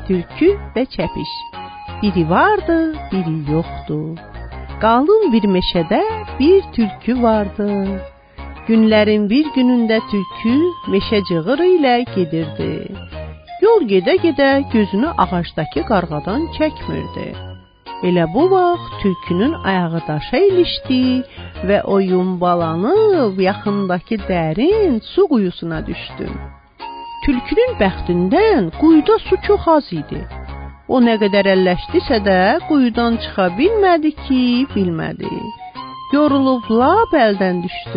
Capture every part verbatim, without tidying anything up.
Tülkü və Çəpiş. Biri vardı, biri yoxdu. Qalın bir meşədə bir tülkü vardı. Günlərin bir günündə tülkü meşə cığırı ilə gedirdi. Yol gedə-gedə gözünü ağacdakı qarğadan çəkmirdi. Elə bu vaxt tülkünün ayağı daşa ilişdi və o yumbalanıb yaxındakı dərin su quyusuna düşdü. Tülkünün bəxtindən quyuda su çox az idi. O nə qədər əlləşdisə də quyudan çıxa bilmədi ki, bilmədi. Yorulub lap əldən düşdü.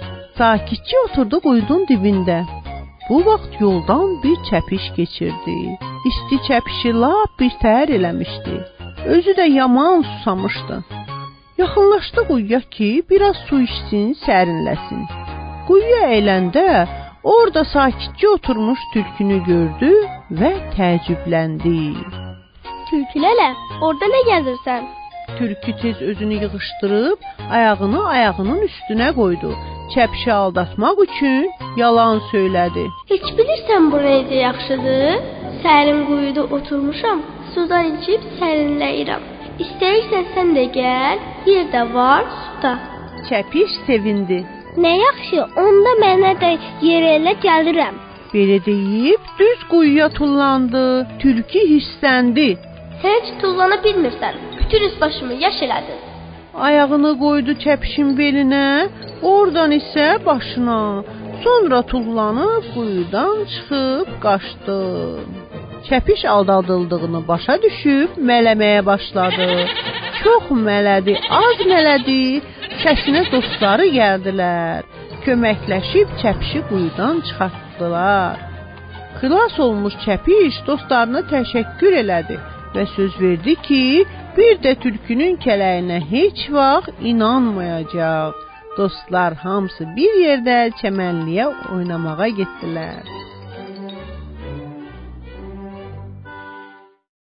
Sakitcə oturdu quyunun dibində. Bu vaxt yoldan bir çəpiş keçirdi. İsti çəpişi lap bir təhər eləmişdi. Özü də yaman susamışdı. Yaxınlaşdı quyuya ki, biraz su içsin, sərinləsin. Quyuya əyləndə orada sakitcə oturmuş tülkünü gördü və təəccübləndi. Tülkü lələ, orada nə gəzirsən? Tülkü tez özünü yığışdırıb ayağını ayağının üstünə qoydu. Çəpişi aldatmaq üçün yalan söylədi. Heç bilirsən bu necə yaxşıdır? Sərin quyuda oturmuşam, sudan içib sərinləyirəm. İstəyirsən sən də gəl, bir də var suda. Çəpiş sevindi. Nə yaxşı, onda mənə də yer elə gəlirəm. Belə deyib düz quyuya tullandı. Tülkü hissləndi. Sən heç tullana bilmirsən, bütün üst başımı yaş elədin. Ayağını qoydu çəpişin belinə, oradan isə başına. Sonra tullanıb quyudan çıxıb qaçdı. Çəpiş aldadıldığını başa düşüb mələməyə başladı. Çox mələdi, az mələdi. Səsinə dostları gəldilər. Köməkləşib çəpişi quyudan çıxartdılar. Xilas olmuş çəpiş dostlarına təşəkkür elədi və söz verdi ki, bir də tülkünün kələyinə heç vaxt inanmayacaq. Dostlar hamısı bir yerdə çəmənliyə oynamağa getdilər.